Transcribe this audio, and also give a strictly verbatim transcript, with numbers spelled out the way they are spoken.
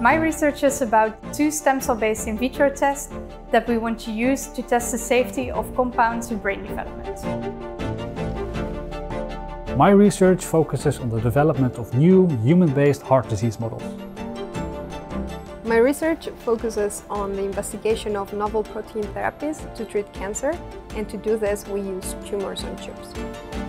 My research is about two stem cell-based in vitro tests that we want to use to test the safety of compounds in brain development. My research focuses on the development of new human-based heart disease models. My research focuses on the investigation of novel protein therapies to treat cancer, and to do this we use tumors on chips.